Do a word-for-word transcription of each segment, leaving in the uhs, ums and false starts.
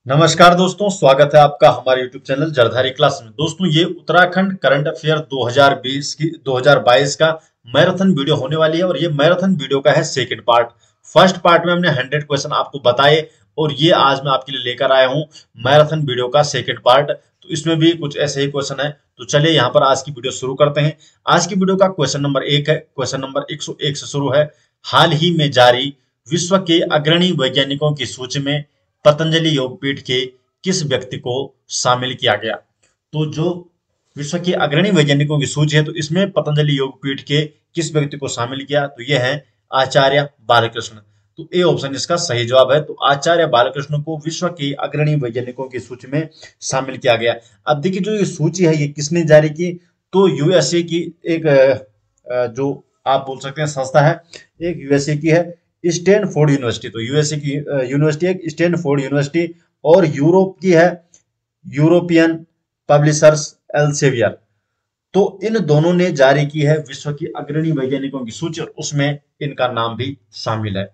नमस्कार दोस्तों, स्वागत है आपका हमारे यूट्यूब चैनल जरधारी क्लास में। दोस्तों, ये उत्तराखंड करंट अफेयर दो हज़ार बीस की दो हज़ार बाईस का मैराथन वीडियो होने वाली है और ये मैराथन वीडियो का है सेकंड पार्ट। फर्स्ट पार्ट में हमने हंड्रेड क्वेश्चन आपको बताए और ये आज मैं आपके लिए लेकर आया हूँ मैराथन वीडियो का सेकंड पार्ट। तो इसमें भी कुछ ऐसे ही क्वेश्चन है। तो चलिए यहाँ पर आज की वीडियो शुरू करते हैं। आज की वीडियो का क्वेश्चन नंबर एक है। क्वेश्चन नंबर एक सौ एक से शुरू है। हाल ही में जारी विश्व के अग्रणी वैज्ञानिकों की सूची में पतंजलि योगपीठ के किस व्यक्ति को शामिल किया गया? तो जो विश्व के अग्रणी वैज्ञानिकों की सूची है, तो इसमें पतंजलि योगपीठ के किस व्यक्ति को शामिल किया? तो ये है आचार्य बालकृष्ण। तो ए ऑप्शन इसका सही जवाब है। तो आचार्य बालकृष्ण को विश्व के अग्रणी वैज्ञानिकों की सूची में शामिल किया गया। अब देखिए, जो ये सूची है ये किसने जारी की? तो यूएसए की एक अ, अ, जो आप बोल सकते हैं संस्था है, एक यूएसए की है, स्टैनफोर्ड यूनिवर्सिटी। तो यूएसए की यूनिवर्सिटी है स्टैनफोर्ड यूनिवर्सिटी, और यूरोप की है यूरोपियन पब्लिशर्स एल्सेवियर। तो इन दोनों ने जारी की है विश्व की अग्रणी वैज्ञानिकों की सूची और उसमें इनका नाम भी शामिल है।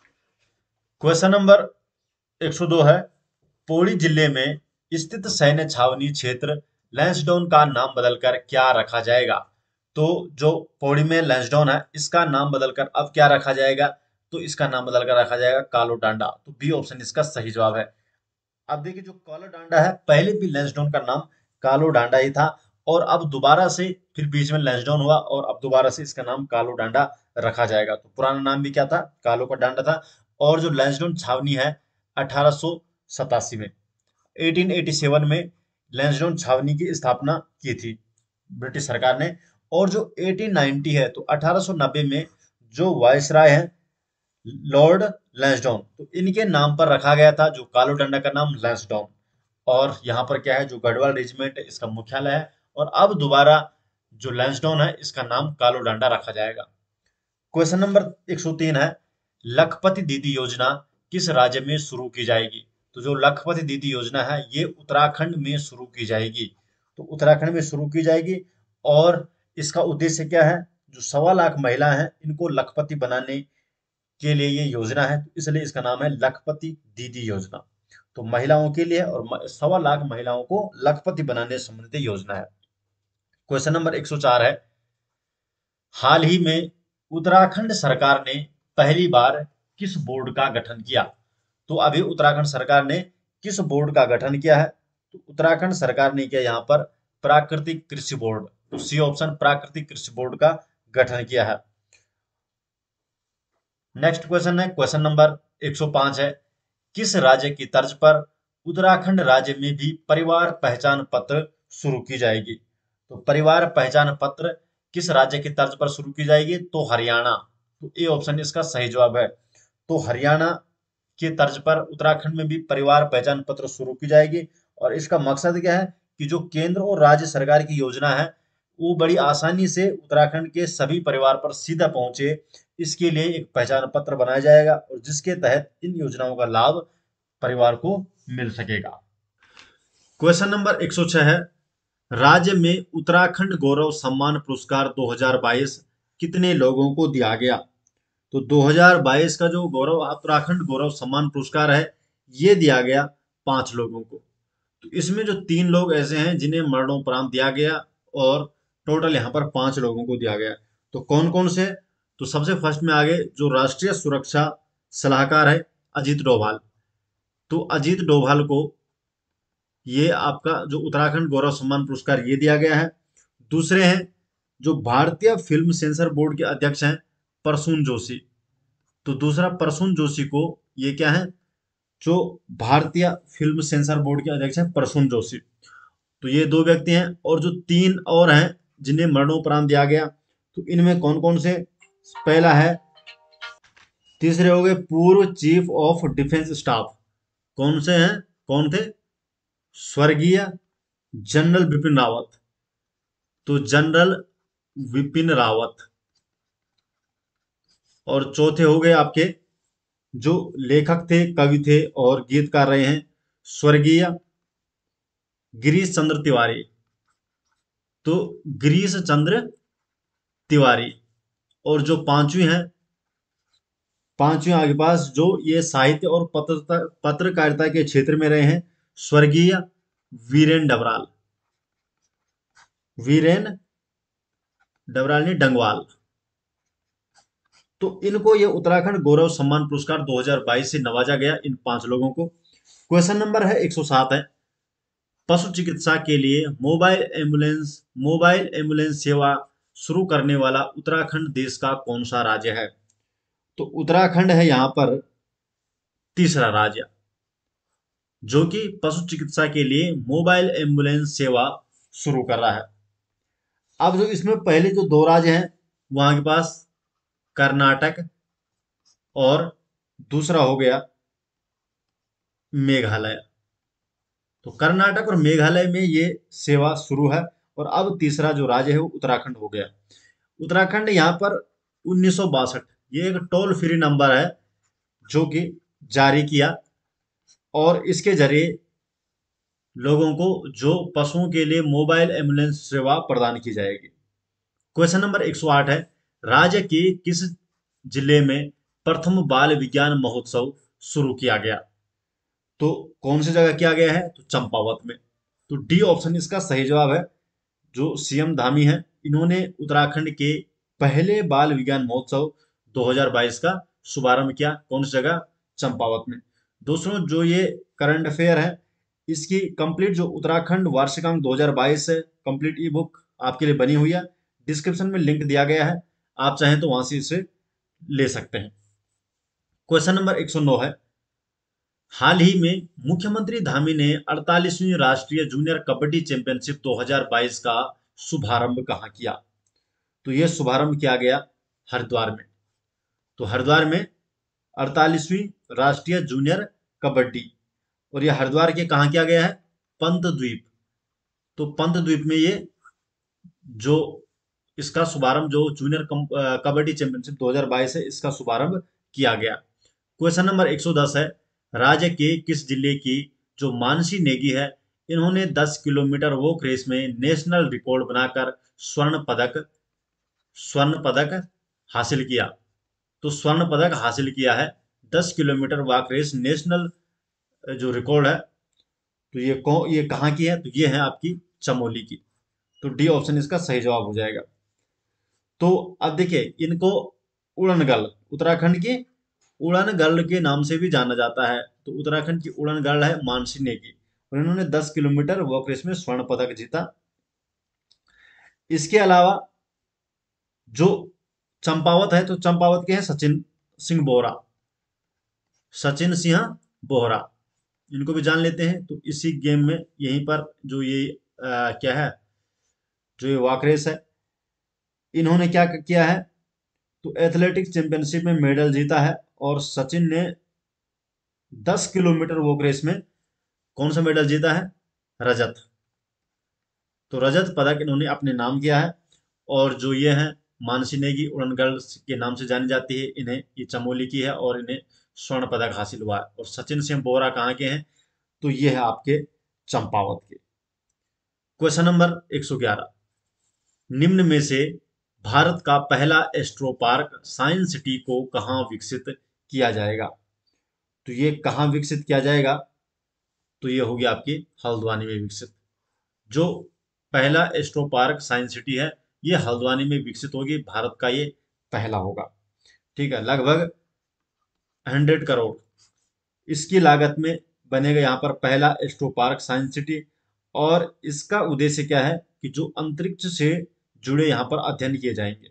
क्वेश्चन नंबर एक सौ दो है। पौड़ी जिले में स्थित सैन्य छावनी क्षेत्र लैंसडाउन का नाम बदलकर क्या रखा जाएगा? तो जो पौड़ी में लैंसडाउन है इसका नाम बदलकर अब क्या रखा जाएगा? तो इसका नाम बदलकर रखा जाएगा कालो डांडा। तो बी ऑप्शन इसका सही जवाब है। अब देखिए, जो कालो डांडा है पहले भी लैंसडाउन का नाम कालो डांडा ही था और अब दोबारा से फिर बीच में लैंसडाउन हुआ और अब दोबारा से इसका नाम कालो डांडा रखा जाएगा। तो पुराना नाम भी क्या था? कालो का डांडा था। और जो लैंसडाउन छावनी है अठारह सौ सतासी में अठारह सौ सत्तासी में लैंसडाउन छावनी की स्थापना की थी ब्रिटिश सरकार ने। और जो अठारह सौ नब्बे है, तो अठारह सौ नब्बे में जो वायसराय है लॉर्ड लैंसडाउन, तो इनके नाम पर रखा गया था जो कालो डंडा का नाम लैंसडाउन। और यहाँ पर क्या है, जो गढ़वाल रेजिमेंट है इसका मुख्यालय है। और अब दोबारा जो लैंसडाउन है इसका नाम कालो डांडा रखा जाएगा। क्वेश्चन नंबर एक सौ तीन है। लखपति दीदी योजना किस राज्य में शुरू की जाएगी? तो जो लखपति दीदी योजना है ये उत्तराखंड में शुरू की जाएगी। तो उत्तराखंड में शुरू की जाएगी और इसका उद्देश्य क्या है? जो सवा लाख महिला हैं इनको लखपति बनाने के लिए ये योजना है, तो इसलिए इसका नाम है लखपति दीदी योजना। तो महिलाओं के लिए और म- सवा लाख महिलाओं को लखपति बनाने से संबंधित योजना है। क्वेश्चन नंबर एक सौ चार है। हाल ही में उत्तराखंड सरकार ने पहली बार किस बोर्ड का गठन किया? तो अभी उत्तराखंड सरकार ने किस बोर्ड का गठन किया है? तो उत्तराखंड सरकार ने किया यहाँ पर प्राकृतिक कृषि बोर्ड। तो सी ऑप्शन प्राकृतिक कृषि बोर्ड का गठन किया है। नेक्स्ट क्वेश्चन है क्वेश्चन नंबर एक सौ पाँच है। किस राज्य की तर्ज पर उत्तराखंड राज्य में भी परिवार पहचान पत्र शुरू की जाएगी? तो परिवार पहचान पत्र किस राज्य की तर्ज पर शुरू की जाएगी? तो हरियाणा। तो ए ऑप्शन इसका सही जवाब है। तो हरियाणा के तर्ज पर उत्तराखंड में भी परिवार पहचान पत्र शुरू की जाएगी। और इसका मकसद क्या है कि जो केंद्र और राज्य सरकार की योजना है वो बड़ी आसानी से उत्तराखंड के सभी परिवार पर सीधा पहुंचे, इसके लिए एक पहचान पत्र बनाया जाएगा और जिसके तहत इन योजनाओं का लाभ परिवार को मिल सकेगा। क्वेश्चन नंबर एक सौ छह है। राज्य में उत्तराखंड गौरव सम्मान पुरस्कार दो हज़ार बाईस कितने लोगों को दिया गया? तो दो हज़ार बाईस का जो गौरव उत्तराखंड गौरव सम्मान पुरस्कार है ये दिया गया पांच लोगों को। तो इसमें जो तीन लोग ऐसे हैं जिन्हें मरणोपरांत दिया गया और टोटल यहाँ पर पांच लोगों को दिया गया। तो कौन कौन से? तो सबसे फर्स्ट में आगे जो राष्ट्रीय सुरक्षा सलाहकार है अजीत डोभाल। तो अजीत डोभाल को ये आपका जो उत्तराखंड गौरव सम्मान पुरस्कार ये दिया गया है। दूसरे हैं जो भारतीय फिल्म सेंसर बोर्ड के अध्यक्ष हैं प्रसून जोशी। तो दूसरा प्रसून जोशी को ये क्या है, जो भारतीय फिल्म सेंसर बोर्ड के अध्यक्ष हैं प्रसून जोशी। तो ये दो व्यक्ति हैं और जो तीन और हैं जिन्हें मरणोपरांत दिया गया, तो इनमें कौन कौन से? पहला है, तीसरे हो गए पूर्व चीफ ऑफ डिफेंस स्टाफ। कौन से हैं? कौन थे? स्वर्गीय जनरल बिपिन रावत। तो जनरल विपिन रावत। और चौथे हो गए आपके जो लेखक थे, कवि थे और गीतकार रहे हैं, स्वर्गीय गिरीश चंद्र तिवारी। तो गिरीश चंद्र तिवारी। और जो पांचवी हैं पांचवें आपके पास जो ये साहित्य और पत्रता पत्रकारिता के क्षेत्र में रहे हैं, स्वर्गीय वीरेन डबराल, वीरेन डबराल ने डंगवाल। तो इनको ये उत्तराखंड गौरव सम्मान पुरस्कार दो हज़ार बाईस से नवाजा गया, इन पांच लोगों को। क्वेश्चन नंबर है एक सौ सात है, पशु चिकित्सा के लिए मोबाइल एम्बुलेंस मोबाइल एम्बुलेंस सेवा शुरू करने वाला उत्तराखंड देश का कौन सा राज्य है? तो उत्तराखंड है यहाँ पर तीसरा राज्य, जो कि पशु चिकित्सा के लिए मोबाइल एम्बुलेंस सेवा शुरू कर रहा है। अब जो इसमें पहले जो दो राज्य हैं, वहां के पास कर्नाटक और दूसरा हो गया मेघालय। तो कर्नाटक और मेघालय में ये सेवा शुरू है, और अब तीसरा जो राज्य है वो उत्तराखंड हो गया। उत्तराखंड यहाँ पर उन्नीस सौ बासठ ये एक टोल फ्री नंबर है जो कि जारी किया, और इसके जरिए लोगों को जो पशुओं के लिए मोबाइल एम्बुलेंस सेवा प्रदान की जाएगी। क्वेश्चन नंबर एक सौ आठ है, राज्य के किस जिले में प्रथम बाल विज्ञान महोत्सव शुरू किया गया? तो कौन सी जगह किया गया है? तो चंपावत में। तो डी ऑप्शन इसका सही जवाब है। जो सीएम धामी है, इन्होंने उत्तराखंड के पहले बाल विज्ञान महोत्सव दो हज़ार बाईस का शुभारंभ किया। कौन सी जगह? चंपावत में। दोस्तों, जो ये करंट अफेयर है, इसकी कंप्लीट जो उत्तराखंड वार्षिकांक दो हज़ार बाईस है, कंप्लीट ई बुक आपके लिए बनी हुई है। डिस्क्रिप्शन में लिंक दिया गया है, आप चाहें तो वहां से इसे ले सकते हैं। क्वेश्चन नंबर एक सौ नौ है, हाल ही में मुख्यमंत्री धामी ने अड़तालीसवीं राष्ट्रीय जूनियर कबड्डी चैंपियनशिप दो हज़ार बाईस का शुभारंभ कहाँ किया? तो यह शुभारंभ किया गया हरिद्वार में। तो हरिद्वार में अड़तालीसवीं राष्ट्रीय जूनियर कबड्डी, और यह हरिद्वार के कहाँ किया गया है? पंत द्वीप। तो पंत द्वीप में ये जो इसका शुभारंभ जो जूनियर कबड्डी चैंपियनशिप दो हज़ार बाईस है, इसका शुभारंभ किया गया। क्वेश्चन नंबर एक सौ दस है, राज्य के किस जिले की जो मानसी नेगी है, इन्होंने दस किलोमीटर वॉक रेस में नेशनल रिकॉर्ड बनाकर स्वर्ण पदक स्वर्ण पदक हासिल किया? तो स्वर्ण पदक हासिल किया है दस किलोमीटर वॉक रेस नेशनल जो रिकॉर्ड है। तो ये कौन ये कहाँ की है? तो ये है आपकी चमोली की। तो डी ऑप्शन इसका सही जवाब हो जाएगा। तो अब देखिए, इनको उड़नगल, उत्तराखंड की उड़न गर्ल के नाम से भी जाना जाता है। तो उत्तराखंड की उड़न गर्ल है मानसी नेगी, और इन्होंने दस किलोमीटर वॉक रेस में स्वर्ण पदक जीता। इसके अलावा जो चंपावत है, तो चंपावत के हैं सचिन सिंह बोहरा, सचिन सिंह बोहरा, इनको भी जान लेते हैं। तो इसी गेम में यहीं पर जो ये आ, क्या है, जो ये वॉक रेस है, इन्होंने क्या किया है? तो एथलेटिक्स चैंपियनशिप में मेडल जीता है, और सचिन ने दस किलोमीटर वॉक रेस में कौन सा मेडल जीता है? रजत। तो रजत पदक इन्होंने अपने नाम किया है। और जो ये है मानसी नेगी उड़न गर्ल के नाम से जानी जाती है, इन्हें ये चमोली की है, और इन्हें स्वर्ण पदक हासिल हुआ है। और सचिन सिंह बोहरा कहाँ के हैं? तो ये है आपके चंपावत के। क्वेश्चन नंबर एक सौ ग्यारह, निम्न में से भारत का पहला एस्ट्रो पार्क साइंस सिटी को कहाँ विकसित किया जाएगा? तो ये कहाँ विकसित किया जाएगा? तो ये होगी आपकी हल्द्वानी में विकसित। जो पहला एस्ट्रो पार्क साइंस सिटी है, ये हल्द्वानी में विकसित होगी, भारत का ये पहला होगा। ठीक है, लगभग हंड्रेड करोड़ इसकी लागत में बनेगा यहाँ पर पहला एस्ट्रो पार्क साइंस सिटी। और इसका उद्देश्य क्या है? कि जो अंतरिक्ष से जुड़े यहाँ पर अध्ययन किए जाएंगे।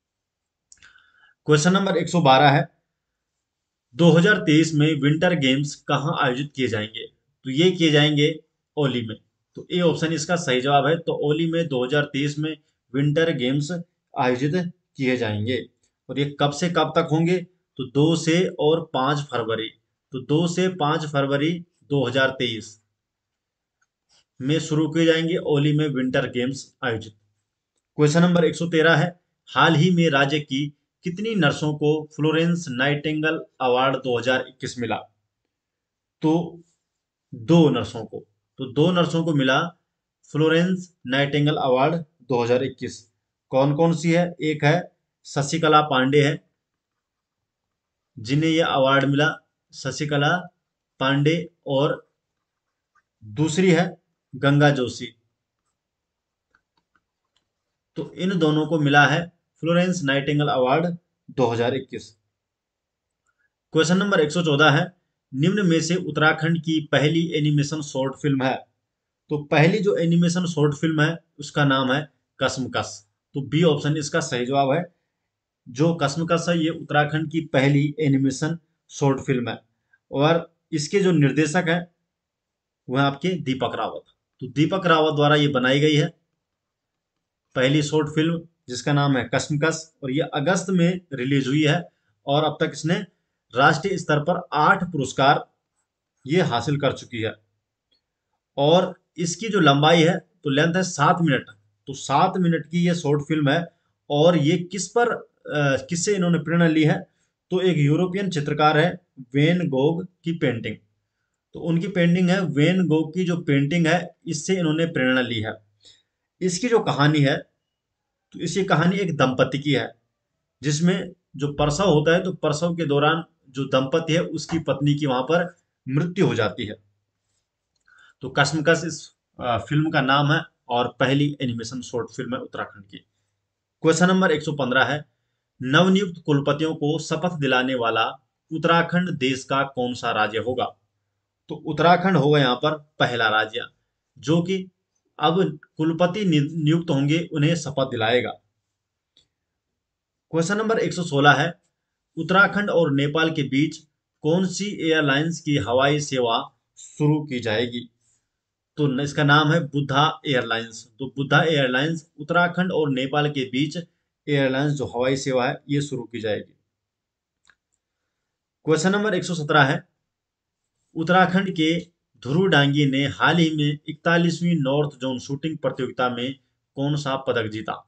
क्वेश्चन नंबर एक सौ बारह है, दो हज़ार तेईस में विंटर गेम्स कहाँ आयोजित किए जाएंगे? तो ये किए जाएंगे ओली में। तो ए ऑप्शन इसका सही जवाब है। तो ओली में दो हज़ार तेईस में विंटर गेम्स आयोजित किए जाएंगे, और ये कब से कब तक होंगे? तो दो से और पाँच फरवरी। तो दो से पाँच फरवरी दो हज़ार तेईस में शुरू किए जाएंगे ओली में विंटर गेम्स आयोजित। क्वेश्चन नंबर एक सौ तेरह है, हाल ही में राज्य की कितनी नर्सों को फ्लोरेंस नाइटिंगेल अवार्ड दो हज़ार इक्कीस मिला? तो दो नर्सों को तो दो नर्सों को मिला फ्लोरेंस नाइटिंगेल अवार्ड दो हज़ार इक्कीस। कौन कौन सी है? एक है शशिकला पांडे है, जिन्हें यह अवार्ड मिला, शशिकला पांडे और दूसरी है गंगा जोशी। तो इन दोनों को मिला है फ्लोरेंस नाइटिंगेल अवार्ड दो हज़ार इक्कीस। क्वेश्चन नंबर एक सौ चौदह है, निम्न में से उत्तराखंड की पहली एनिमेशन शॉर्ट फिल्म है। तो पहली जो एनिमेशन शॉर्ट फिल्म है उसका नाम है कसमकस। तो बी ऑप्शन इसका सही जवाब है। जो कसमकस है ये उत्तराखंड की पहली एनिमेशन शॉर्ट फिल्म है और इसके जो निर्देशक हैं वह आपके दीपक रावत। तो दीपक रावत द्वारा ये बनाई गई है पहली शॉर्ट फिल्म, जिसका नाम है कसमकस, और ये अगस्त में रिलीज हुई है और अब तक इसने राष्ट्रीय स्तर पर आठ पुरस्कार ये हासिल कर चुकी है। और इसकी जो लंबाई है तो लेंथ है सात मिनट। तो सात मिनट की ये शॉर्ट फिल्म है और ये किस पर अ, किससे इन्होंने प्रेरणा ली है, तो एक यूरोपियन चित्रकार है वेन गोग की पेंटिंग। तो उनकी पेंटिंग है वेन गोग की जो पेंटिंग है, इससे इन्होंने प्रेरणा ली है। इसकी जो कहानी है तो इसकी कहानी एक दंपति की है, जिसमें जो प्रसव होता है तो प्रसव के दौरान जो दंपति है उसकी पत्नी की वहां पर मृत्यु हो जाती है। तो कसमकस इस अ, फिल्म का नाम है और पहली एनिमेशन शॉर्ट फिल्म है उत्तराखंड की। क्वेश्चन नंबर एक सौ पंद्रह है, नवनियुक्त कुलपतियों को शपथ दिलाने वाला उत्तराखंड देश का कौन सा राज्य होगा। तो उत्तराखंड होगा यहाँ पर पहला राज्य जो कि अब कुलपति नि- नियुक्त होंगे उन्हें शपथ दिलाएगा। क्वेश्चन नंबर एक सौ सोलह है, उत्तराखंड और नेपाल के बीच कौन सी एयरलाइंस की हवाई सेवा शुरू की जाएगी। तो न- इसका नाम है बुद्धा एयरलाइंस। तो बुद्धा एयरलाइंस उत्तराखंड और नेपाल के बीच एयरलाइंस जो हवाई सेवा है ये शुरू की जाएगी। क्वेश्चन नंबर एक सौ सत्रह है, उत्तराखंड के ध्रुव डांगी ने हाल ही में इकतालीसवीं नॉर्थ जोन शूटिंग प्रतियोगिता में कौन सा पदक जीता।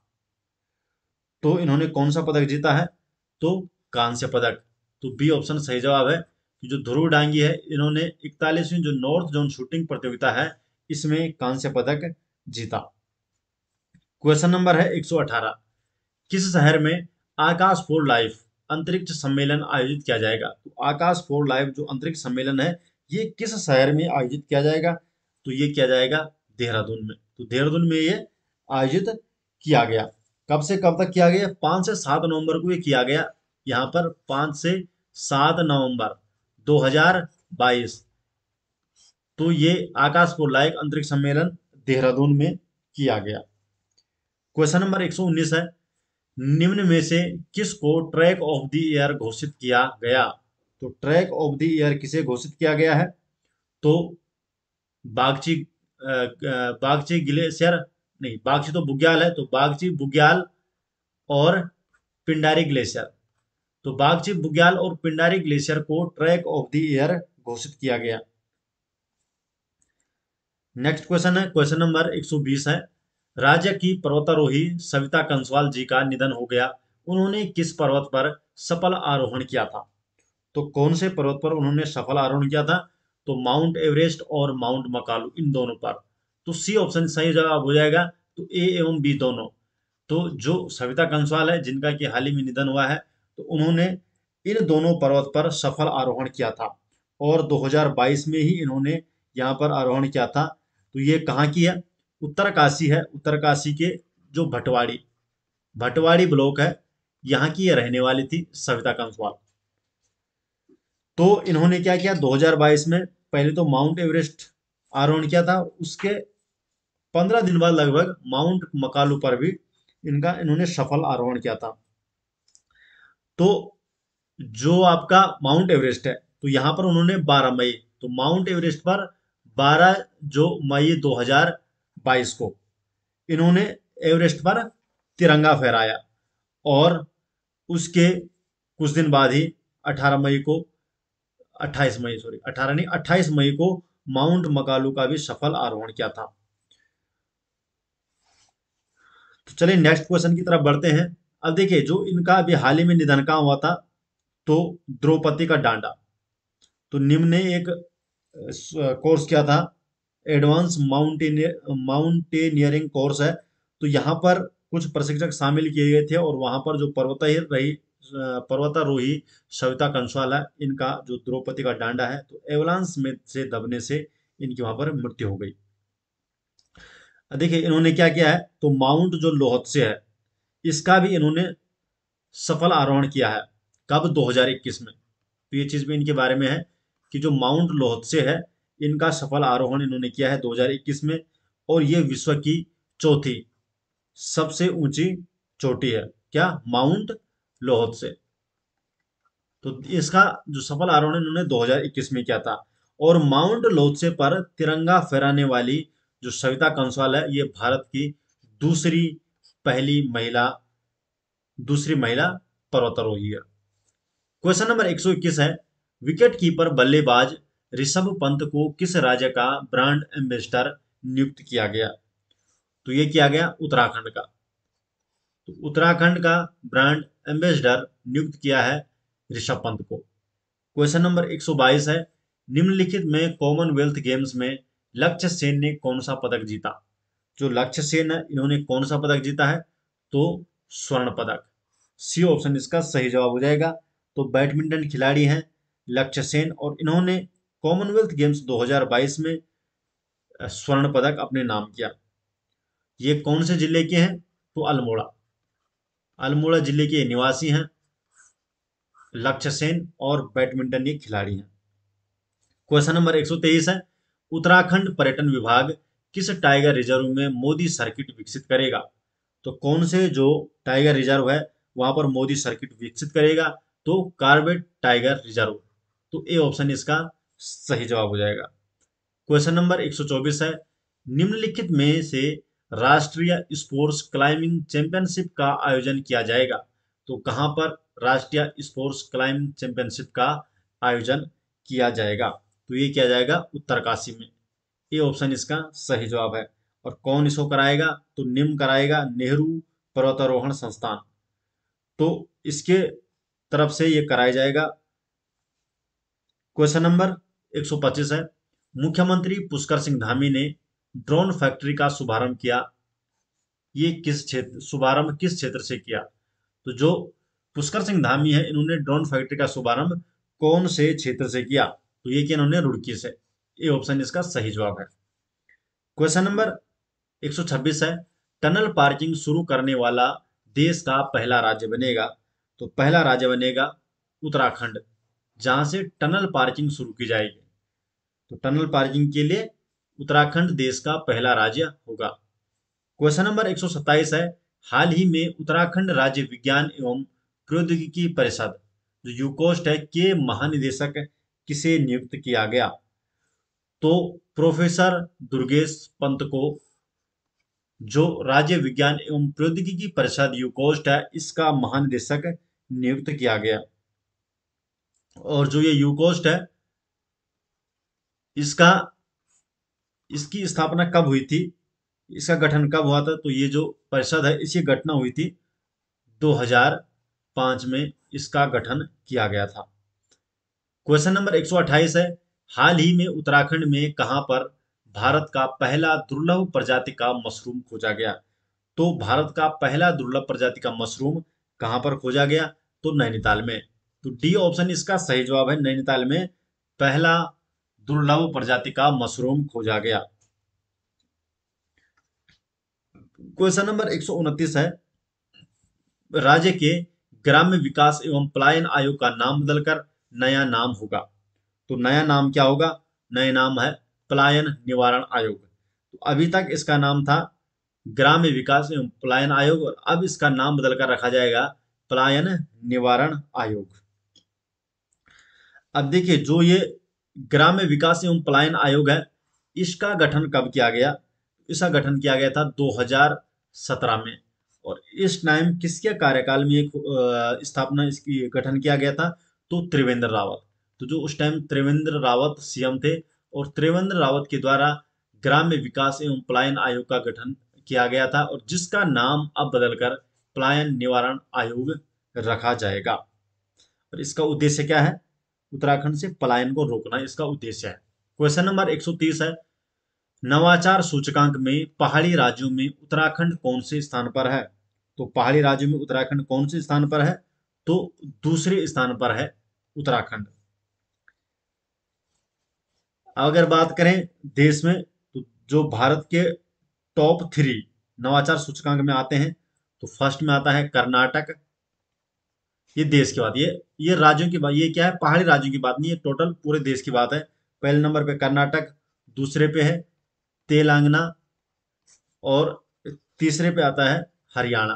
तो इन्होंने कौन सा पदक जीता है, तो कांस्य पदक। तो बी ऑप्शन सही जवाब है कि जो ध्रुव डांगी है इन्होंने इकतालीसवीं जो नॉर्थ जोन शूटिंग प्रतियोगिता है इसमें कांस्य पदक जीता। क्वेश्चन नंबर है एक सौ अठारह, किस शहर में आकाश फोर लाइफ अंतरिक्ष सम्मेलन आयोजित किया जाएगा। तो आकाश फोर लाइफ जो अंतरिक्ष सम्मेलन है ये किस शहर में आयोजित किया जाएगा, तो ये किया जाएगा देहरादून में। तो देहरादून में ये आयोजित किया गया। कब से कब तक किया गया, पाँच से सात नवंबर को ये किया गया। यहाँ पर पाँच से सात नवंबर दो हज़ार बाईस। तो ये आकाश फोर लाइफ अंतरिक्ष सम्मेलन देहरादून में किया गया। क्वेश्चन नंबर एक सौ उन्नीस है, निम्न में से किसको ट्रैक ऑफ द ईयर घोषित किया गया। तो ट्रैक ऑफ द ईयर किसे घोषित किया गया है, तो बागची अ, अ, बागची ग्लेशियर, नहीं बागची तो बुग्याल है, तो बागची बुग्याल और पिंडारी ग्लेशियर। तो बागची बुग्याल और पिंडारी ग्लेशियर को ट्रैक ऑफ द ईयर घोषित किया गया। नेक्स्ट क्वेश्चन है क्वेश्चन नंबर एक सौ बीस है, राज्य की पर्वतारोही सविता कंसवाल जी का निधन हो गया, उन्होंने किस पर्वत पर सफल आरोहण किया था। तो कौन से पर्वत पर उन्होंने सफल आरोहण किया था, तो माउंट एवरेस्ट और माउंट मकालू इन दोनों पर। तो सी ऑप्शन सही जवाब हो जाएगा। तो ए एवं बी दोनों। तो जो सविता कंसवाल है जिनका कि हाल ही में निधन हुआ है, तो उन्होंने इन दोनों पर्वत पर सफल आरोहण किया था और दो हज़ार बाईस में ही इन्होंने यहाँ पर आरोहण किया था। तो ये कहाँ की है, उत्तरकाशी है। उत्तरकाशी के जो भटवाड़ी भटवाड़ी ब्लॉक है यहाँ की ये रहने वाली थी सविता कंसवाल। तो इन्होंने क्या किया दो हज़ार बाईस में, पहले तो माउंट एवरेस्ट आरोहण किया था, उसके पंद्रह दिन बाद लगभग माउंट मकालू पर भी इनका इन्होंने सफल आरोहण किया था। तो जो आपका माउंट एवरेस्ट है तो यहाँ पर उन्होंने बारह मई, तो माउंट एवरेस्ट पर बारह जो मई दो हज़ार बाईस को इन्होंने एवरेस्ट पर तिरंगा फहराया और उसके कुछ दिन बाद ही अठारह मई को, अट्ठाईस मई सॉरी अठारह नहीं अट्ठाईस मई को माउंट मकालू का भी सफल आरोहण किया था। तो चलिए नेक्स्ट क्वेश्चन की तरफ बढ़ते हैं। अब देखिए जो इनका अभी हाल ही में निधन का हुआ था, तो द्रौपदी का डांडा। तो निम्न ने एक कोर्स किया था, एडवांस माउंटेनियर माउंटेनियरिंग कोर्स है। तो यहाँ पर कुछ प्रशिक्षक शामिल किए गए थे और वहां पर जो पर्वतारोही पर्वतारोही सविता कंसवाल है, इनका जो द्रौपदी का डांडा है तो एवलांस में से दबने से इनकी वहां पर मृत्यु हो गई। देखिए इन्होंने क्या किया है, तो माउंट जो लोहत्से है इसका भी इन्होंने सफल आरोहण किया है। कब? दो हज़ार इक्कीस में। तो ये चीज भी इनके बारे में है कि जो माउंट लोहत्से है इनका सफल आरोहण इन्होंने किया है दो हज़ार इक्कीस में, और ये विश्व की चौथी सबसे ऊंची चोटी है। क्या? माउंट लोहत्से। तो इसका जो सफल आरोहण इन्होंने दो हज़ार इक्कीस में किया था। और माउंट लोत्से पर तिरंगा फहराने वाली जो सविता कंसवाल है ये भारत की दूसरी पहली महिला दूसरी महिला पर्वतारोही है। क्वेश्चन नंबर एक सौ इक्कीस है, विकेट कीपर बल्लेबाज ऋषभ पंत को किस राज्य का ब्रांड एम्बेसडर नियुक्त किया गया? तो ये किया गया उत्तराखंड का। तो उत्तराखंड का ब्रांड एम्बेसडर नियुक्त किया है ऋषभ पंत को। क्वेश्चन नंबर एक सौ बाईस है, निम्नलिखित में कॉमनवेल्थ गेम्स में लक्ष्य सेन ने कौन सा पदक जीता? जो लक्ष्य सेन है इन्होंने कौन सा पदक जीता है? तो स्वर्ण पदक। सी ऑप्शन इसका सही जवाब हो जाएगा। तो बैडमिंटन खिलाड़ी हैं लक्ष्य सेन, और इन्होंने कॉमनवेल्थ गेम्स दो हज़ार बाईस में स्वर्ण पदक अपने नाम किया। ये कौन से जिले के हैं? तो अल्मोड़ा अल्मोड़ा जिले के निवासी हैं लक्ष्य सेन, और बैडमिंटन के खिलाड़ी हैं। क्वेश्चन नंबर एक सौ तेईस है, उत्तराखंड पर्यटन विभाग किस टाइगर रिजर्व में मोदी सर्किट विकसित करेगा? तो कौन से जो टाइगर रिजर्व है वहां पर मोदी सर्किट विकसित करेगा? तो कार्बेट टाइगर रिजर्व। तो ए ऑप्शन इसका सही जवाब हो जाएगा। क्वेश्चन नंबर एक सौ चौबीस है, निम्नलिखित में से राष्ट्रीय स्पोर्ट्स क्लाइंबिंग चैंपियनशिप का आयोजन किया जाएगा? तो कहां पर राष्ट्रीय स्पोर्ट्स क्लाइंबिंग चैंपियनशिप का आयोजन किया जाएगा? तो ये किया जाएगा उत्तरकाशी में। ये ऑप्शन इसका सही जवाब है। और कौन इसको कराएगा? तो निम्न कराएगा नेहरू पर्वतारोहण संस्थान। तो इसके तरफ से ये कराया जाएगा। क्वेश्चन नंबर एक सौ पच्चीस है, मुख्यमंत्री पुष्कर सिंह धामी ने ड्रोन फैक्ट्री का शुभारंभ किया, ये किस क्षेत्र शुभारंभ किस क्षेत्र से किया? तो जो पुष्कर सिंह धामी है इन्होंने ड्रोन फैक्ट्री का शुभारंभ कौन से क्षेत्र से किया? तो ये किया इन्होंने रुड़की से। ये ऑप्शन इसका सही जवाब है। क्वेश्चन नंबर एक सौ छब्बीस है, टनल पार्किंग शुरू करने वाला देश का पहला राज्य बनेगा? तो पहला राज्य बनेगा उत्तराखंड, जहां से टनल पार्किंग शुरू की जाएगी। तो टनल पार्किंग के लिए उत्तराखंड देश का पहला राज्य होगा। क्वेश्चन नंबर एक सौ सत्ताईस है, हाल ही में उत्तराखंड राज्य विज्ञान एवं प्रौद्योगिकी परिषद जो यूकोस्ट है के महानिदेशक किसे नियुक्त किया गया? तो प्रोफेसर दुर्गेश पंत को जो राज्य विज्ञान एवं प्रौद्योगिकी परिषद यूकोस्ट है इसका महानिदेशक नियुक्त किया गया। और जो ये यूकोस्ट है इसका इसकी स्थापना कब हुई थी, इसका गठन कब हुआ था? तो ये जो परिषद है इसकी घटना हुई थी दो हज़ार पाँच में इसका गठन किया गया था। क्वेश्चन नंबर एक सौ अट्ठाईस है, हाल ही में उत्तराखंड में कहां पर भारत का पहला दुर्लभ प्रजाति का मशरूम खोजा गया? तो भारत का पहला दुर्लभ प्रजाति का मशरूम कहां पर खोजा गया? तो नैनीताल में। तो डी ऑप्शन इसका सही जवाब है, नैनीताल में पहला दुर्लभ प्रजाति का मशरूम खोजा गया। क्वेश्चन नंबर एक सौ उनतीस है, राज्य के ग्राम्य विकास एवं पलायन आयोग का नाम बदलकर नया नाम होगा। तो नया नाम क्या होगा? नया नाम है पलायन निवारण आयोग। तो अभी तक इसका नाम था ग्राम्य विकास एवं पलायन आयोग, और अब इसका नाम बदलकर रखा जाएगा पलायन निवारण आयोग। अब देखिए जो ये ग्राम्य विकास एवं पलायन आयोग है इसका गठन कब किया गया? इसका गठन किया गया था दो हज़ार सत्रह में। और इस टाइम किसके कार्यकाल में एक अ, स्थापना इसकी गठन किया गया था? तो त्रिवेंद्र रावत। तो जो उस टाइम त्रिवेंद्र रावत सीएम थे, और त्रिवेंद्र रावत के द्वारा ग्राम्य विकास एवं पलायन आयोग का गठन किया गया था, और जिसका नाम अब बदलकर पलायन निवारण आयोग रखा जाएगा। और इसका उद्देश्य क्या है? उत्तराखंड से पलायन को रोकना इसका उद्देश्य है। क्वेश्चन नंबर एक सौ तीस है, नवाचार सूचकांक में पहाड़ी राज्यों में उत्तराखंड कौन से स्थान पर है? तो पहाड़ी राज्यों में उत्तराखंड कौन से स्थान पर है? तो दूसरे स्थान पर है उत्तराखंड। अगर बात करें देश में, तो जो भारत के टॉप थ्री नवाचार सूचकांक में आते हैं, तो फर्स्ट में आता है कर्नाटक। ये देश की बात, ये ये राज्यों की बात, ये क्या है, पहाड़ी राज्यों की बात नहीं, ये टोटल पूरे देश की बात है। पहले नंबर पे कर्नाटक, दूसरे पे है तेलंगाना, और तीसरे पे आता है हरियाणा।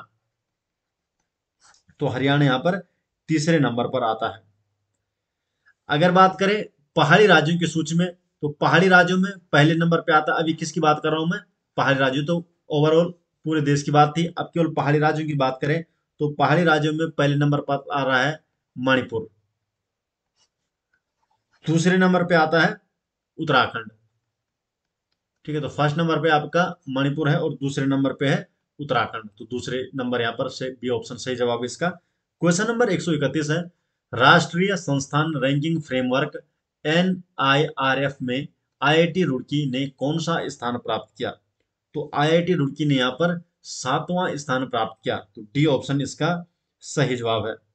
तो हरियाणा यहाँ पर तीसरे नंबर पर आता है। अगर बात करें पहाड़ी राज्यों की सूची में, तो पहाड़ी राज्यों में पहले नंबर पे आता है, अभी किसकी बात कर रहा हूं मैं, पहाड़ी राज्यों, तो ओवरऑल पूरे देश की बात थी, अब केवल पहाड़ी राज्यों की बात करें, तो पहाड़ी राज्यों में पहले नंबर पर आ रहा है मणिपुर। दूसरे नंबर पे आता है उत्तराखंड। ठीक है, तो फर्स्ट नंबर पे आपका मणिपुर है और दूसरे नंबर पे है उत्तराखंड। तो दूसरे नंबर यहाँ पर से बी ऑप्शन सही जवाब इसका। क्वेश्चन नंबर एक सौ इकतीस है, राष्ट्रीय संस्थान ranking framework N I R F में आई आई टी रुड़की ने कौन सा स्थान प्राप्त किया? तो आई आई टी रुड़की ने यहाँ पर सातवां स्थान प्राप्त किया। तो डी ऑप्शन इसका सही जवाब है।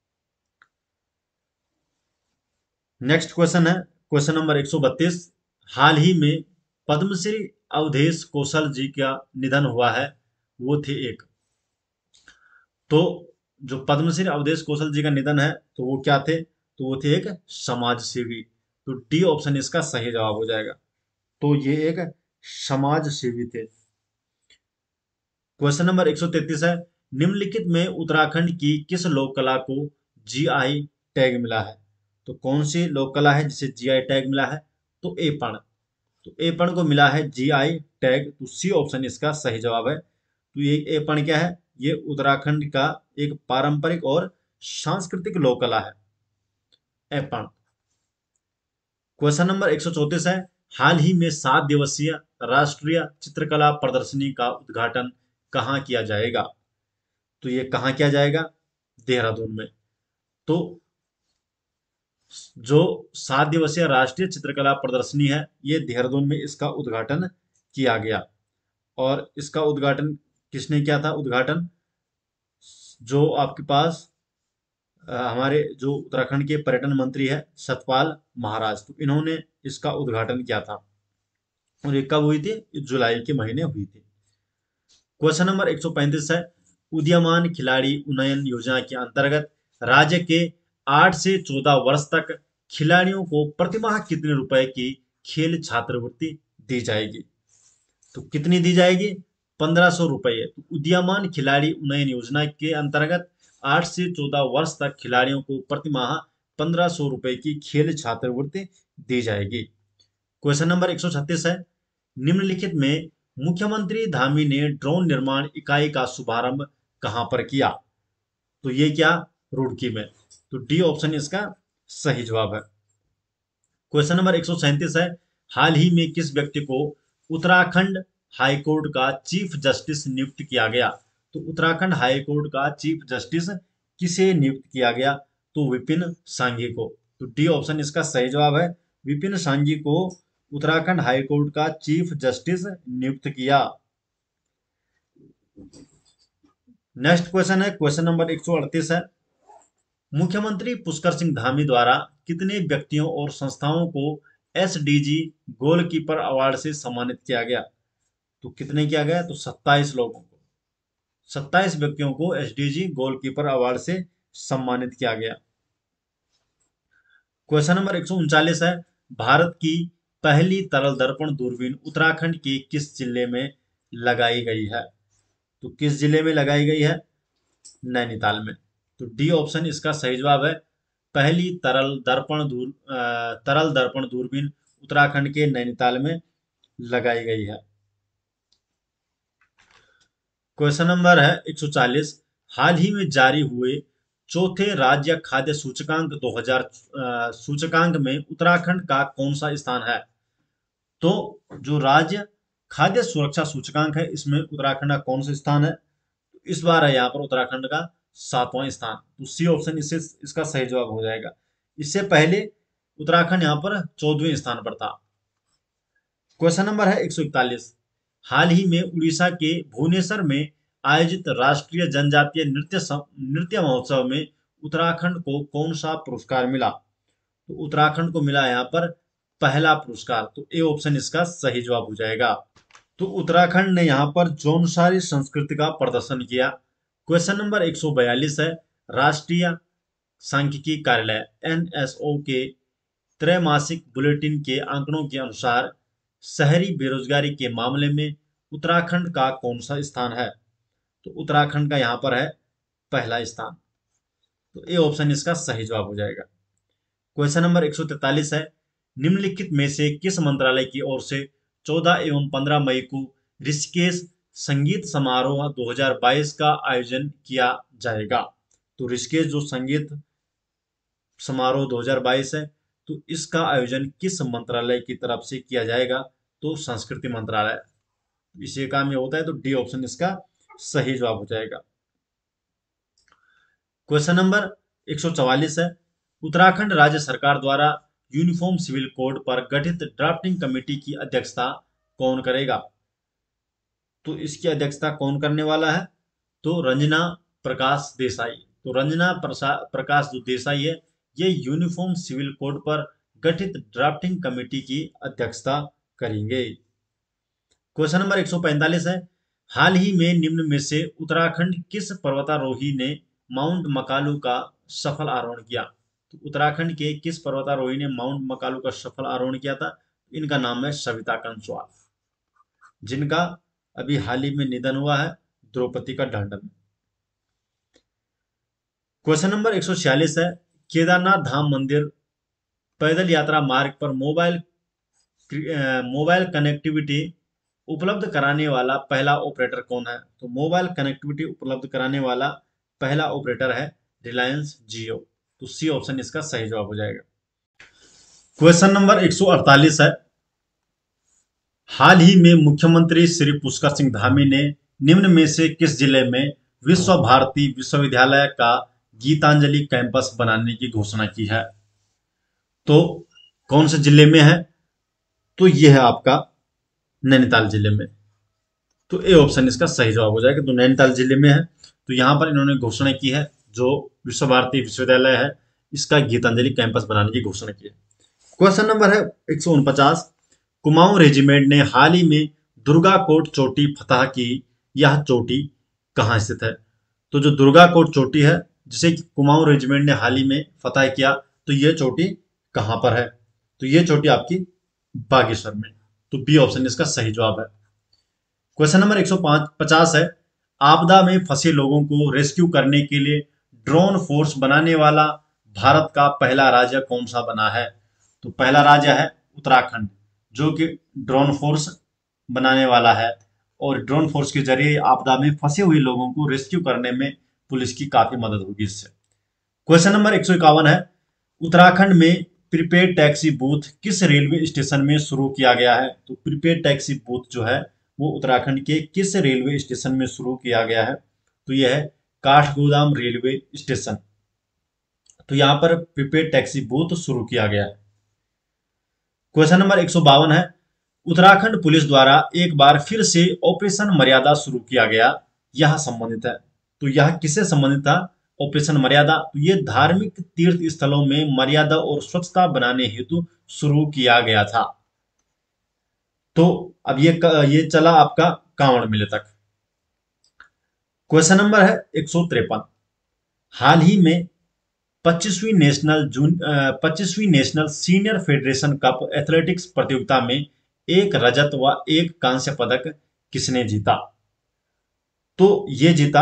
नेक्स्ट क्वेश्चन है क्वेश्चन नंबर एक सौ बत्तीस, हाल ही में पद्मश्री अवधेश कौशल जी का निधन हुआ है, वो थे एक। तो जो पद्मश्री अवधेश कौशल जी का निधन है, तो वो क्या थे? तो वो थे एक समाज सेवी। तो डी ऑप्शन इसका सही जवाब हो जाएगा। तो ये एक समाज सेवी थे। क्वेश्चन नंबर एक सौ तैतीस है, निम्नलिखित में उत्तराखंड की किस लोक कला को जी आई टैग मिला है? तो कौन सी लोक कला है जिसे जी आई टैग मिला है? तो एपण। तो एपण को मिला है जी आई टैग। तो सी ऑप्शन इसका सही जवाब है। तो ये एपण क्या है? ये उत्तराखंड का एक पारंपरिक और सांस्कृतिक लोक कला है, एपण। क्वेश्चन नंबर एक सौ चौतीस है, हाल ही में सात दिवसीय राष्ट्रीय चित्रकला प्रदर्शनी का उद्घाटन कहाँ किया जाएगा? तो ये कहाँ किया जाएगा? देहरादून में। तो जो सात दिवसीय राष्ट्रीय चित्रकला प्रदर्शनी है, ये देहरादून में इसका उद्घाटन किया गया। और इसका उद्घाटन किसने किया था? उद्घाटन जो आपके पास अ, हमारे जो उत्तराखंड के पर्यटन मंत्री है सतपाल महाराज, तो इन्होंने इसका उद्घाटन किया था। और ये कब हुई थी? जुलाई के महीने हुई थी। क्वेश्चन नंबर एक सौ पैंतीस है, उदीयमान खिलाड़ी उन्नयन योजना के अंतर्गत राज्य के आठ से चौदह वर्ष तक खिलाड़ियों को प्रतिमाह कितने रुपए की खेल छात्रवृत्ति दी जाएगी? तो कितनी दी जाएगी? पंद्रह सौ रुपये। तो उदीयमान खिलाड़ी उन्नयन योजना के अंतर्गत आठ से चौदह वर्ष तक खिलाड़ियों को प्रतिमाह पंद्रह सौ रुपए की खेल छात्रवृत्ति दी जाएगी। क्वेश्चन नंबर एक सौ छत्तीस है, निम्नलिखित में मुख्यमंत्री धामी ने ड्रोन निर्माण इकाई का शुभारंभ कहां पर किया? तो ये क्या? रुड़की में। तो डी ऑप्शन इसका सही जवाब है। क्वेश्चन नंबर एक सौ सैंतीस है, हाल ही में किस व्यक्ति को उत्तराखंड हाईकोर्ट का चीफ जस्टिस नियुक्त किया गया? तो उत्तराखंड हाईकोर्ट का चीफ जस्टिस किसे नियुक्त किया गया? तो विपिन सांघी को। तो डी ऑप्शन इसका सही जवाब है। विपिन सांघी को उत्तराखंड हाईकोर्ट का चीफ जस्टिस नियुक्त किया। नेक्स्ट क्वेश्चन है क्वेश्चन नंबर एक सौ अड़तीस है, मुख्यमंत्री पुष्कर सिंह धामी द्वारा कितने व्यक्तियों और संस्थाओं को S D G goalkeeper award से सम्मानित किया गया? तो कितने किया गया? तो सत्ताईस लोगों को, सत्ताईस व्यक्तियों को S D G goalkeeper award से सम्मानित किया गया। क्वेश्चन नंबर एक सौ उनचालीस है, भारत की पहली तरल दर्पण दूरबीन उत्तराखंड के किस जिले में लगाई गई है? तो किस जिले में लगाई गई है? नैनीताल में। तो डी ऑप्शन इसका सही जवाब है। पहली तरल दर्पण दूर अ, तरल दर्पण दूरबीन उत्तराखंड के नैनीताल में लगाई गई है। क्वेश्चन नंबर है एक सौ चालीस, हाल ही में जारी हुए चौथे राज्य खाद्य सूचकांक दो हज़ार अ, सूचकांक में उत्तराखंड का कौन सा स्थान है? तो जो राज्य खाद्य सुरक्षा सूचकांक है, इसमें उत्तराखंड का कौन सा स्थान है? इस बार है यहाँ पर उत्तराखंड का सातवां स्थान। तो सी ऑप्शन इससे इसका सही जवाब हो जाएगा। इससे पहले उत्तराखंड यहाँ पर चौदहवें स्थान पर था। क्वेश्चन नंबर है एक सौ इकतालीस, हाल ही में उड़ीसा के भुवनेश्वर में आयोजित राष्ट्रीय जनजातीय नृत्य सम- नृत्य महोत्सव में उत्तराखंड को कौन सा पुरस्कार मिला? तो उत्तराखंड को मिला यहाँ पर पहला पुरस्कार, तो ए ऑप्शन इसका सही जवाब हो जाएगा। तो उत्तराखंड ने यहाँ पर जौनसारी संस्कृति का प्रदर्शन किया। क्वेश्चन नंबर एक सौ बयालीस है, राष्ट्रीय सांख्यिकी कार्यालय एन एस ओ के त्रैमासिक बुलेटिन के आंकड़ों के अनुसार शहरी बेरोजगारी के मामले में उत्तराखंड का कौन सा स्थान है? तो उत्तराखंड का यहाँ पर है पहला स्थान, तो ए ऑप्शन इसका सही जवाब हो जाएगा। क्वेश्चन नंबर एक सौ तैंतालीस है, निम्नलिखित में से किस मंत्रालय की ओर से चौदह एवं पंद्रह मई को ऋषिकेश संगीत समारोह दो हज़ार बाईस का आयोजन किया जाएगा? तो ऋषिकेश जो संगीत समारोह दो हज़ार बाईस है, तो इसका आयोजन किस मंत्रालय की तरफ से किया जाएगा? तो संस्कृति मंत्रालय, इसी काम में होता है, तो डी ऑप्शन इसका सही जवाब हो जाएगा। क्वेश्चन नंबर एक सौ चौवालीस है, उत्तराखंड राज्य सरकार द्वारा यूनिफॉर्म सिविल कोड पर गठित ड्राफ्टिंग कमेटी की अध्यक्षता कौन करेगा? तो इसकी अध्यक्षता कौन करने वाला है? तो रंजना प्रकाश देसाई। तो रंजना प्रकाश जो देसाई है, ये यूनिफॉर्म सिविल कोड पर गठित ड्राफ्टिंग कमेटी की अध्यक्षता करेंगे। क्वेश्चन नंबर एक सौ पैंतालीस है, हाल ही में निम्न में से उत्तराखंड किस पर्वतारोही ने माउंट मकालू का सफल आरोहण किया? तो उत्तराखंड के किस पर्वतारोही ने माउंट मकालू का सफल आरोहण किया था? इनका नाम है सविता कंसवाल, जिनका अभी हाल ही में निधन हुआ है द्रौपदी का ढांढर में। क्वेश्चन नंबर एक सौ छियालीस है, केदारनाथ धाम मंदिर पैदल यात्रा मार्ग पर मोबाइल मोबाइल कनेक्टिविटी उपलब्ध कराने वाला पहला ऑपरेटर कौन है? तो मोबाइल कनेक्टिविटी उपलब्ध कराने वाला पहला ऑपरेटर है रिलायंस जियो, तो सी ऑप्शन इसका सही जवाब हो जाएगा। क्वेश्चन नंबर एक सौ अड़तालीस है, हाल ही में मुख्यमंत्री श्री पुष्कर सिंह धामी ने निम्न में से किस जिले में विश्व भारती विश्वविद्यालय का गीतांजलि कैंपस बनाने की घोषणा की है? तो कौन से जिले में है? तो यह है आपका नैनीताल जिले में, तो ए ऑप्शन इसका सही जवाब हो जाएगा। तो नैनीताल जिले में है, तो यहां पर इन्होंने घोषणा की है, जो विश्व भारती विश्वविद्यालय है इसका गीतांजलि कैंपस बनाने की घोषणा की है। क्वेश्चन नंबर है एक सौ उनपचास, कुमाऊं रेजिमेंट ने हाल ही में दुर्गाकोट चोटी फतह की, यह चोटी कहां स्थित है? तो जो दुर्गाकोट चोटी है, जिसे कुमाऊं रेजिमेंट ने हाल ही में फतह किया, तो यह चोटी कहां पर है? तो यह चोटी आपकी बागेश्वर में, तो बी ऑप्शन इसका सही जवाब है। क्वेश्चन नंबर एक सौ पचास है, आपदा में फंसे लोगों को रेस्क्यू करने के लिए ड्रोन फोर्स बनाने वाला भारत का पहला राज्य कौन सा बना है? तो पहला राज्य है उत्तराखंड, जो कि ड्रोन फोर्स बनाने वाला है, और ड्रोन फोर्स के जरिए आपदा में फंसे हुए लोगों को रेस्क्यू करने में पुलिस की काफी मदद होगी इससे। क्वेश्चन नंबर एक सौ इक्यावन है, उत्तराखंड में प्रीपेड टैक्सी बूथ किस रेलवे स्टेशन में शुरू किया गया है? तो प्रीपेड टैक्सी बूथ जो है वो उत्तराखंड के किस रेलवे स्टेशन में शुरू किया गया है? तो यह है काठगोदाम रेलवे स्टेशन, तो यहां पर प्रीपेड टैक्सी बूथ शुरू किया गया है। क्वेश्चन नंबर एक सौ बावन है, उत्तराखंड पुलिस द्वारा एक बार फिर से ऑपरेशन मर्यादा शुरू किया गया, यह संबंधित है, तो यह किससे संबंधित था? ऑपरेशन मर्यादा, तो ये धार्मिक तीर्थ स्थलों में मर्यादा और स्वच्छता बनाने हेतु शुरू किया गया था। तो अब ये ये चला आपका कांवड़ मेले तक। क्वेश्चन नंबर है एक सौ तिरपन, हाल ही में पच्चीसवीं नेशनल जून पच्चीसवीं national senior federation cup athletics प्रतियोगिता में एक रजत व एक कांस्य पदक किसने जीता? तो ये जीता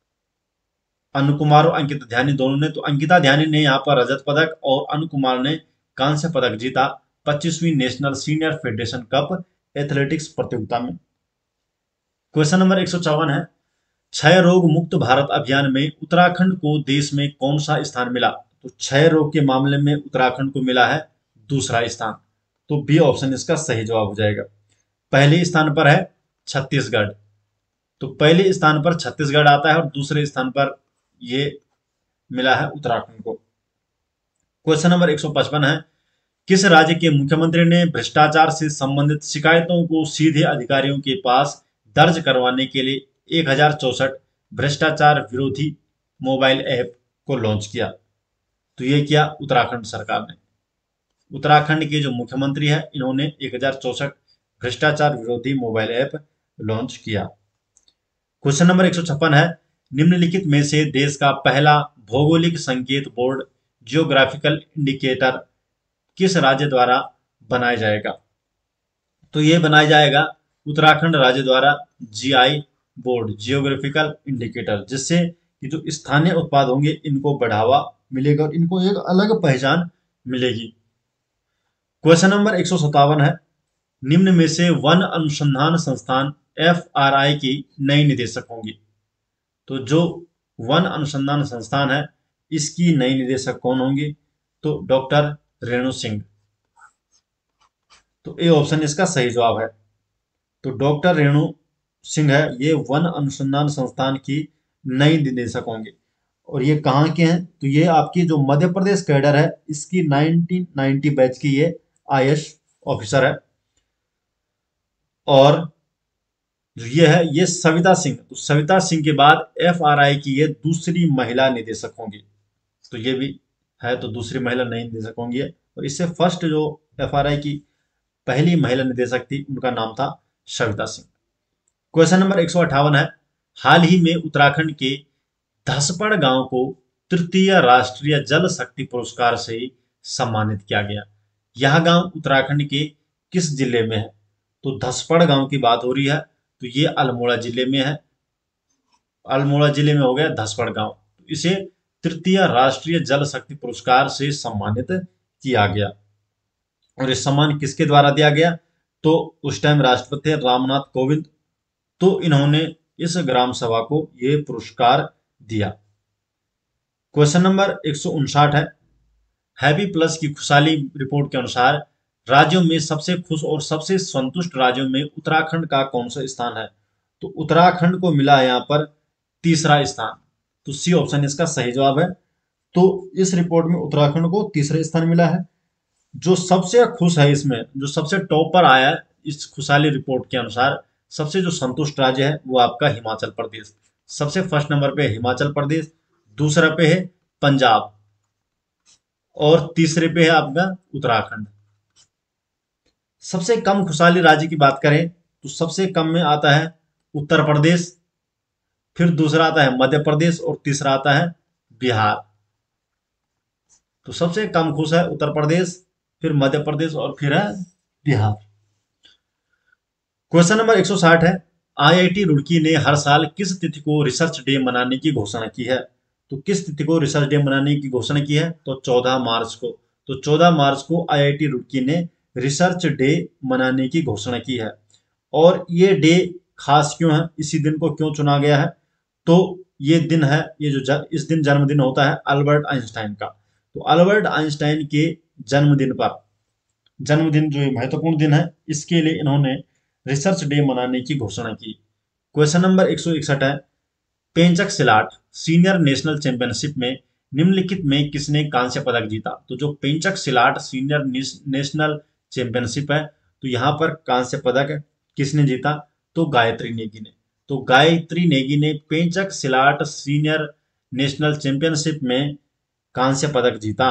अनु कुमार और अंकिता ध्यानी दोनों ने। तो अंकिता ध्यानी ने यहाँ पर रजत पदक और अनु कुमार ने कांस्य पदक जीता पच्चीसवीं national senior federation cup athletics प्रतियोगिता में। क्वेश्चन नंबर एक सौ चौवन है, क्षय रोग मुक्त भारत अभियान में उत्तराखंड को देश में कौन सा स्थान मिला? तो क्षय रोग के मामले में उत्तराखंड को मिला है दूसरा स्थान, तो बी ऑप्शन इसका सही जवाब हो जाएगा। पहले स्थान पर है छत्तीसगढ़, तो पहले स्थान पर छत्तीसगढ़ आता है और दूसरे स्थान पर ये मिला है उत्तराखंड को। क्वेश्चन नंबर एक सौ पचपन है, किस राज्य के मुख्यमंत्री ने भ्रष्टाचार से संबंधित शिकायतों को सीधे अधिकारियों के पास दर्ज करवाने के लिए एक हजार चौसठ भ्रष्टाचार विरोधी मोबाइल ऐप को लॉन्च किया। तो ये किया उत्तराखंड सरकार ने। उत्तराखंड के जो मुख्यमंत्री है, इन्होंने एक हजार चौसठ भ्रष्टाचार विरोधी मोबाइल ऐप लॉन्च किया। क्वेश्चन नंबर एक सौ छप्पन है, निम्नलिखित में से देश का पहला भौगोलिक संकेत बोर्ड जियोग्राफिकल इंडिकेटर किस राज्य द्वारा बनाया जाएगा? तो ये बनाया जाएगा उत्तराखंड राज्य द्वारा जीआई बोर्ड, जियोग्राफिकल इंडिकेटर, जिससे कि जो स्थानीय उत्पाद होंगे इनको बढ़ावा मिलेगा और इनको एक अलग पहचान मिलेगी। क्वेश्चन नंबर एक सौ सत्तावन है, निम्न में से वन अनुसंधान संस्थान एफ आर आई की नई निदेशक होंगी। तो जो वन अनुसंधान संस्थान है इसकी नई निदेशक कौन होंगी? तो डॉक्टर रेणु सिंह। तो ए ऑप्शन इसका सही जवाब है। तो डॉक्टर रेणु सिंह है, ये वन अनुसंधान संस्थान की नई निदेशक होंगे। और ये कहाँ के हैं? तो ये आपकी जो मध्य प्रदेश कैडर है इसकी नाइनटीन नाइंटी बैच की ये आई ए एस ऑफिसर है। और जो ये है ये सविता सिंह, तो सविता सिंह के बाद एफ आर आई की ये दूसरी महिला निदेशक होंगी। तो ये भी है, तो दूसरी महिला नई निदेशक होंगी। और इससे फर्स्ट जो एफ आर आई की पहली महिला निदेशक थी उनका नाम था सविता सिंह। क्वेश्चन नंबर एक सौ अट्ठावन है, हाल ही में उत्तराखंड के धसपड़ गांव को तृतीय राष्ट्रीय जल शक्ति पुरस्कार से सम्मानित किया गया। यह गांव उत्तराखंड के किस जिले में है? तो धसपड़ गांव की बात हो रही है, तो ये अल्मोड़ा जिले में है। अल्मोड़ा जिले में हो गया धसपड़ गांव। तो इसे तृतीय राष्ट्रीय जल शक्ति पुरस्कार से सम्मानित किया गया। और ये सम्मान किसके द्वारा दिया गया? तो उस टाइम राष्ट्रपति रामनाथ कोविंद, तो इन्होंने इस ग्राम सभा को ये पुरस्कार दिया। क्वेश्चन नंबर एक सौ उनसाठ है, हैप्पी प्लस की खुशहाली रिपोर्ट के अनुसार राज्यों में सबसे खुश और सबसे संतुष्ट राज्यों में उत्तराखंड का कौन सा स्थान है? तो उत्तराखंड को मिला है यहाँ पर तीसरा स्थान। तो सी ऑप्शन इसका सही जवाब है। तो इस रिपोर्ट में उत्तराखंड को तीसरा स्थान मिला है। जो सबसे खुश है, इसमें जो सबसे टॉप पर आया है इस खुशहाली रिपोर्ट के अनुसार, सबसे जो संतुष्ट राज्य है वो आपका हिमाचल प्रदेश। सबसे फर्स्ट नंबर पे हिमाचल प्रदेश, दूसरा पे है पंजाब और तीसरे पे है आपका उत्तराखंड। सबसे कम खुशहाली राज्य की बात करें तो सबसे कम में आता है उत्तर प्रदेश, फिर दूसरा आता है मध्य प्रदेश और तीसरा आता है बिहार। तो सबसे कम खुश है उत्तर प्रदेश, फिर मध्य प्रदेश और फिर है बिहार। क्वेश्चन नंबर एक सौ साठ है, आई आई टी रुड़की ने हर साल किस तिथि को रिसर्च डे मनाने की घोषणा की है? तो किस तिथि को रिसर्च डे मनाने की घोषणा की है? तो चौदह मार्च को। तो चौदह मार्च को आई आई टी रुड़की ने रिसर्च डे मनाने की घोषणा की है। और ये डे खास क्यों है, इसी दिन को क्यों चुना गया है? तो ये दिन है, ये जो ज, इस दिन जन्मदिन होता है अल्बर्ट आइंस्टाइन का। तो अल्बर्ट आइंस्टाइन के जन्मदिन पर, जन्मदिन जो महत्वपूर्ण दिन है, इसके लिए इन्होंने रिसर्च डे मनाने की घोषणा की। क्वेश्चन नंबर एक सौ इकसठ है, pencak silat senior national championship में निम्नलिखित में किसने कांस्य पदक जीता? तो जो pencak silat senior national championship है, तो यहाँ पर कांस्य पदक किसने जीता? तो गायत्री नेगी ने। तो गायत्री नेगी ने pencak silat senior national championship में कांस्य पदक जीता।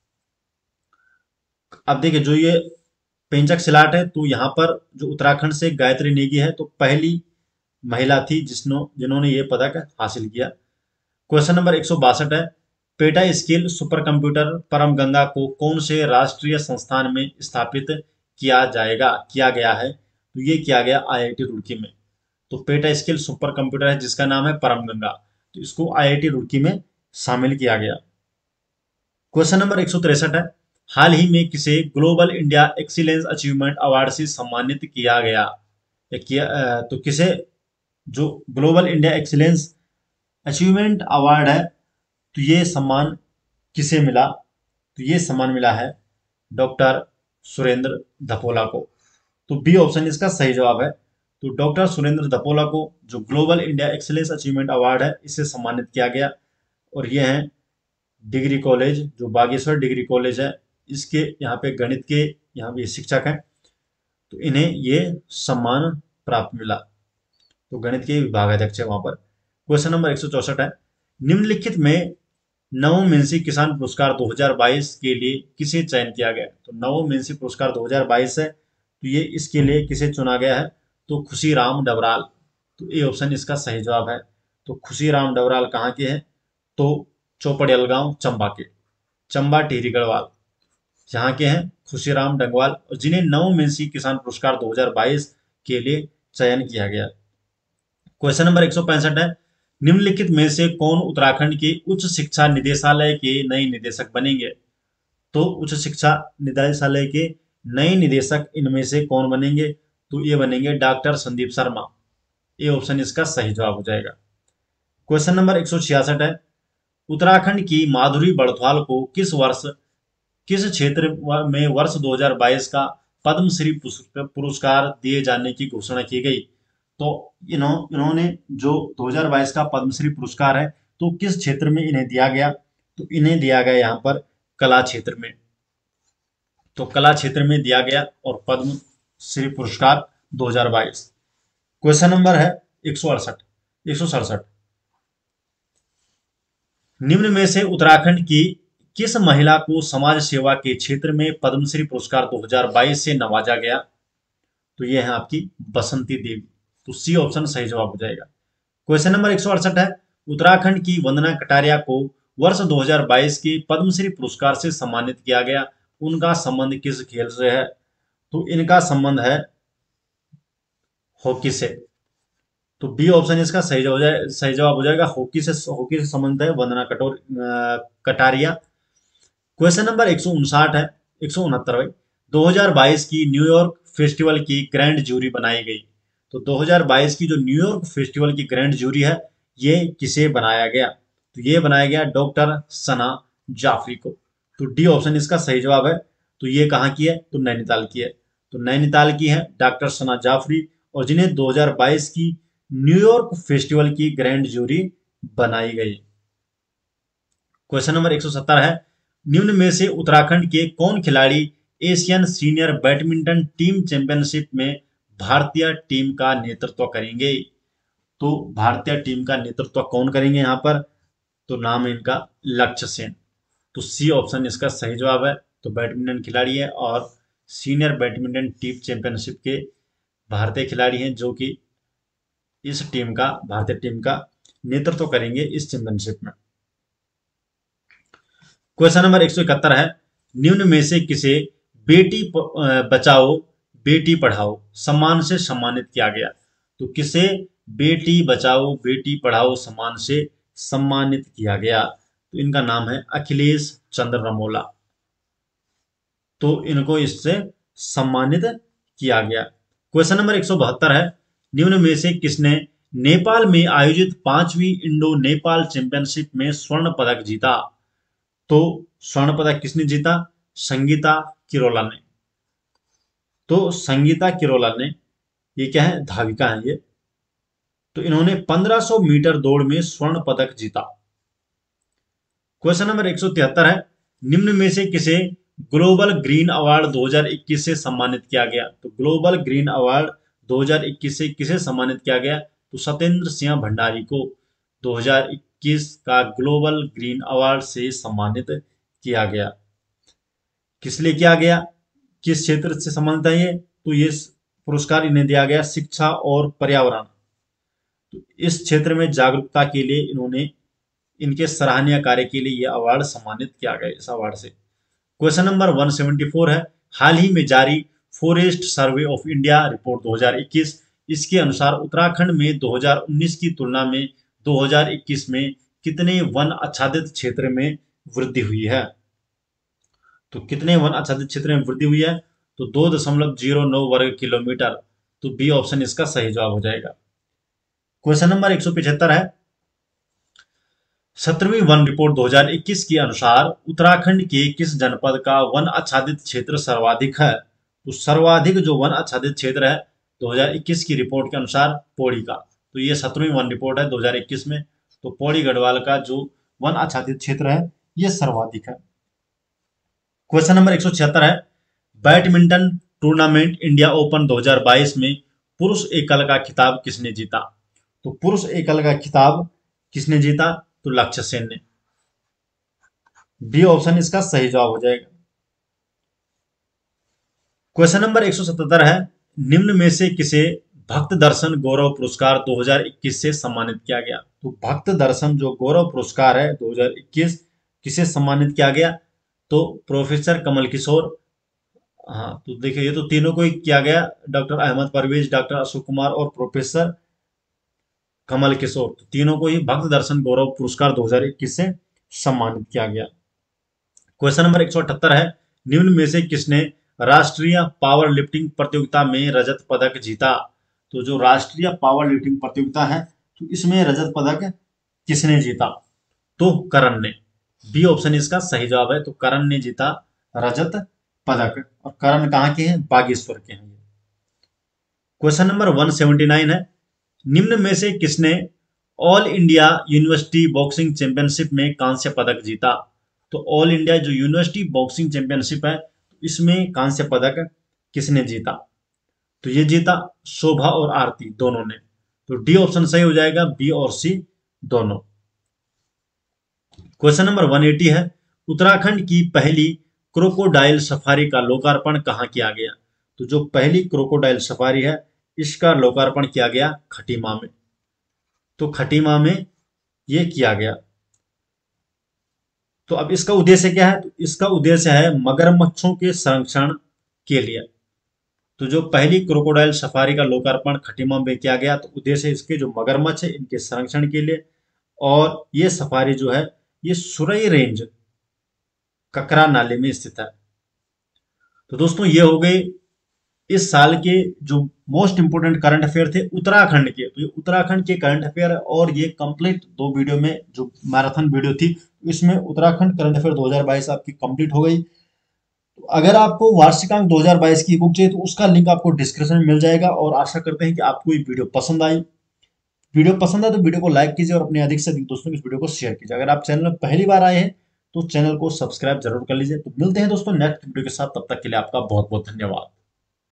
अब देखिए, जो ये पेंचक सिलाट है, तो यहाँ पर जो उत्तराखंड से गायत्री नेगी है, तो पहली महिला थी जिसने जिन्होंने ये पदक हासिल किया। क्वेश्चन नंबर एक सौ बासठ है, पेटा स्केल सुपर कंप्यूटर परम गंगा को कौन से राष्ट्रीय संस्थान में स्थापित किया जाएगा किया गया है? तो ये किया गया आई आई टी रुड़की में। तो पेटा स्केल सुपर कंप्यूटर है जिसका नाम है परम गंगा, तो इसको आई आई टी रुड़की में शामिल किया गया। क्वेश्चन नंबर एक सौ तिरसठ है, हाल ही में किसे global India excellence achievement award से सम्मानित किया गया या किया तो किसे जो global India excellence achievement award है, तो ये सम्मान किसे मिला? तो ये सम्मान मिला है डॉक्टर सुरेंद्र धपोला को। तो बी ऑप्शन इसका सही जवाब है। तो डॉक्टर सुरेंद्र धपोला को जो global India excellence achievement award है इससे सम्मानित किया गया। और ये हैं डिग्री कॉलेज, जो बागेश्वर डिग्री कॉलेज है, इसके यहाँ पे गणित के यहाँ पे शिक्षक हैं, तो इन्हें ये सम्मान प्राप्त मिला। तो गणित के विभागाध्यक्ष है वहां पर। क्वेश्चन नंबर एक सौ चौसठ है, निम्नलिखित में नवम मेंसी किसान पुरस्कार दो हज़ार बाईस के लिए किसे चयन किया गया? तो नवम मेंसी पुरस्कार दो हज़ार बाईस है, तो ये इसके लिए किसे चुना गया है? तो खुशीराम डबराल। तो ए ऑप्शन इसका सही जवाब है। तो खुशीराम डबराल कहाँ के हैं? तो चौपड़ियल गांव चंबा के, चंबा टिहरी गढ़वाल यहाँ के हैं खुशीराम डंगवाल, और जिन्हें नवम मेंसी किसान पुरस्कार दो हज़ार बाईस के लिए चयन किया गया। क्वेश्चन नंबर एक सौ पैंसठ है, निम्नलिखित में से कौन उत्तराखंड के उच्च शिक्षा निदेशालय के नए निदेशक बनेंगे? तो उच्च शिक्षा निदेशालय के नए निदेशक इनमें से कौन बनेंगे? तो ये बनेंगे डॉक्टर संदीप शर्मा। ये ऑप्शन इसका सही जवाब हो जाएगा। क्वेश्चन नंबर एक सौ छियासठ है, उत्तराखंड की माधुरी बड़थवाल को किस वर्ष किस क्षेत्र में वर्ष दो हज़ार बाईस का पद्मश्री पुरस्कार दिए जाने की घोषणा की गई? तो इन्हों इन्होंने जो दो हज़ार बाईस का पद्मश्री पुरस्कार है, तो किस क्षेत्र में इन्हें दिया गया? तो इन्हें दिया गया यहाँ पर कला क्षेत्र में। तो कला क्षेत्र में दिया गया और पद्मश्री पुरस्कार दो हज़ार बाईस। क्वेश्चन नंबर है एक सौ अड़सठ एक सौ सड़सठ, निम्न में से उत्तराखंड की किस महिला को समाज सेवा के क्षेत्र में पद्मश्री पुरस्कार दो हज़ार बाईस से नवाजा गया? तो यह है आपकी बसंती देवी। तो सी ऑप्शन सही जवाब हो जाएगा। क्वेश्चन नंबर एक सौ अड़सठ है, उत्तराखंड की वंदना कटारिया को वर्ष दो हज़ार बाईस के पद्मश्री पुरस्कार से सम्मानित किया गया। उनका संबंध किस खेल से है? तो इनका संबंध है हॉकी से। तो बी ऑप्शन इसका सही जवाब हो जाए सही जवाब हो जाएगा। हॉकी से हॉकी से संबंध है वंदना कटोर कटारिया। क्वेश्चन नंबर एक सौ उनसाठ है एक सौ उनहत्तर भाई, दो हज़ार बाईस की न्यूयॉर्क फेस्टिवल की ग्रैंड जूरी बनाई गई। तो दो हज़ार बाईस की जो न्यूयॉर्क फेस्टिवल की ग्रैंड जूरी है, ये किसे बनाया गया? तो ये बनाया गया डॉक्टर सना जाफरी को। तो डी ऑप्शन इसका सही जवाब है। तो ये कहाँ की है? तो नैनीताल की है। तो नैनीताल की है डॉक्टर सना जाफरी, और जिन्हें दो हज़ार बाईस की न्यूयॉर्क फेस्टिवल की ग्रैंड जूरी बनाई गई। क्वेश्चन नंबर एक सौ सत्तर है, निम्न में से उत्तराखंड के कौन खिलाड़ी Asian senior badminton team championship में भारतीय टीम का नेतृत्व करेंगे? तो भारतीय टीम का नेतृत्व कौन करेंगे यहाँ पर? तो नाम है इनका लक्ष्य सेन। तो सी ऑप्शन इसका सही जवाब है। तो बैडमिंटन खिलाड़ी है और सीनियर बैडमिंटन टीम चैंपियनशिप के भारतीय खिलाड़ी हैं, जो कि इस टीम का भारतीय टीम का नेतृत्व करेंगे इस चैंपियनशिप में। क्वेश्चन नंबर एक सौ इकहत्तर है, निम्न में से किसे बेटी बचाओ बेटी पढ़ाओ सम्मान से सम्मानित किया गया? तो किसे बेटी बचाओ बेटी पढ़ाओ सम्मान से सम्मानित किया गया? तो इनका नाम है अखिलेश चंद्र रमोला। तो इनको इससे सम्मानित किया गया। क्वेश्चन नंबर एक सौ बहत्तर है, निम्न में से किसने नेपाल में आयोजित पांचवी इंडो नेपाल चैंपियनशिप में स्वर्ण पदक जीता? तो स्वर्ण पदक किसने जीता? संगीता किरोला ने। तो संगीता किरोला ने, ये क्या है? धाविका है ये। तो इन्होंने पंद्रह सौ मीटर दौड़ में स्वर्ण पदक जीता। क्वेश्चन नंबर एक सौ तिहत्तर है, निम्न में से किसे ग्लोबल ग्रीन अवार्ड दो हज़ार इक्कीस से सम्मानित किया गया? तो ग्लोबल ग्रीन अवार्ड दो हज़ार इक्कीस से किसे सम्मानित किया गया? तो सत्येंद्र सिंह भंडारी को दो हज़ार इक्कीस का ग्लोबल ग्रीन अवार्ड से सम्मानित किया गया। किस लिए किया गया? किस क्षेत्र से संबंधित है ये? तो ये पुरस्कार इन्हें दिया गया शिक्षा और पर्यावरण। तो इस क्षेत्र में जागरूकता के लिए इन्होंने इनके सराहनीय कार्य के लिए यह अवार्ड सम्मानित किया गया इस अवार्ड से। क्वेश्चन नंबर एक सौ चौहत्तर है, हाल ही में जारी forest survey of India report दो हज़ार इक्कीस, इसके अनुसार उत्तराखंड में दो हज़ार उन्नीस की तुलना में दो हज़ार इक्कीस में कितने वन आच्छादित क्षेत्र में वृद्धि हुई है? तो कितने वन आच्छादित क्षेत्र में वृद्धि हुई है? तो दो दशमलव जीरो नौ वर्ग किलोमीटर। तो बी ऑप्शन इसका सही जवाब हो जाएगा। क्वेश्चन नंबर एक सौ पिछहत्तर है, सत्रहवीं वन रिपोर्ट दो हज़ार इक्कीस के अनुसार उत्तराखंड के किस जनपद का वन आच्छादित क्षेत्र सर्वाधिक है? तो सर्वाधिक जो वन आच्छादित क्षेत्र है दो हज़ार इक्कीस की रिपोर्ट के अनुसार पौड़ी का। तो ये सत्रहवीं वन रिपोर्ट है दो हज़ार इक्कीस में। तो पौड़ी गढ़वाल का जो वन आच्छादित क्षेत्र है ये सर्वाधिक है। क्वेश्चन नंबर एक सौ छिहत्तर है, बैडमिंटन टूर्नामेंट इंडिया ओपन दो हज़ार बाईस में पुरुष एकल का खिताब किसने जीता? तो पुरुष एकल का खिताब किसने जीता? तो लक्ष्य सेन ने। बी ऑप्शन इसका सही जवाब हो जाएगा। क्वेश्चन नंबर एक सौ सतहत्तर है, निम्न में से किसे भक्त दर्शन गौरव पुरस्कार दो हज़ार इक्कीस से सम्मानित किया गया? तो भक्त दर्शन जो गौरव पुरस्कार है दो हज़ार इक्कीस किसे सम्मानित किया गया? तो प्रोफेसर कमल किशोर, हाँ तो देखिए ये तो तीनों को ही किया गया, डॉक्टर अहमद परवेज, डॉक्टर अशोक कुमार और प्रोफेसर कमल किशोर, तो तीनों को ही भक्त दर्शन गौरव पुरस्कार दो हज़ार इक्कीस से सम्मानित किया गया। क्वेश्चन नंबर एक सौ अठहत्तर है, निम्न में से किसने राष्ट्रीय पावर लिफ्टिंग प्रतियोगिता में रजत पदक जीता? तो जो राष्ट्रीय पावर लिफ्टिंग प्रतियोगिता है तो इसमें रजत पदक किसने जीता? तो करण ने। बी ऑप्शन इसका सही जवाब है, तो करण ने जीता रजत पदक, और करण कहाँ के हैं? बागेश्वर के हैं। क्वेश्चन नंबर एक सौ उन्यासी है, निम्न में से किसने all India university boxing championship में कांस्य पदक जीता? तो ऑल इंडिया जो यूनिवर्सिटी बॉक्सिंग चैंपियनशिप है इसमें कांस्य पदक किसने जीता? तो ये जीता शोभा और आरती दोनों ने। तो डी ऑप्शन सही हो जाएगा, बी और सी दोनों। क्वेश्चन नंबर एक सौ अस्सी है, उत्तराखंड की पहली क्रोकोडाइल सफारी का लोकार्पण कहाँ किया गया? तो जो पहली क्रोकोडाइल सफारी है इसका लोकार्पण किया गया खटीमा में। तो खटीमा में ये किया गया। तो अब इसका उद्देश्य क्या है? तो इसका उद्देश्य है मगरमच्छों के संरक्षण के लिए। तो जो पहली क्रोकोडाइल सफारी का लोकार्पण खटीमा में किया गया तो उद्देश्य इसके जो मगरमच्छ है इनके संरक्षण के लिए, और ये सफारी जो है ये सुरई रेंज ककरा नाले में स्थित है। तो दोस्तों ये हो गए इस साल के जो मोस्ट इंपोर्टेंट करंट अफेयर थे उत्तराखंड के। तो ये उत्तराखंड के करंट अफेयर है और ये कंप्लीट दो वीडियो में जो मैराथन वीडियो थी इसमें उत्तराखंड करंट अफेयर दो हज़ार बाईस आपकी कंप्लीट हो गई। तो अगर आपको वार्षिकांक दो हज़ार बाईस की बुक चाहिए तो उसका लिंक आपको डिस्क्रिप्शन में मिल जाएगा, और आशा करते हैं कि आपको ये वीडियो पसंद आई। वीडियो पसंद है तो वीडियो को लाइक कीजिए और अपने अधिक से अधिक दोस्तों को इस वीडियो को शेयर कीजिए। अगर आप चैनल में पहली बार आए हैं तो चैनल को सब्सक्राइब जरूर कर लीजिए। तो मिलते हैं दोस्तों नेक्स्ट वीडियो के साथ, तब तक के लिए आपका बहुत बहुत धन्यवाद।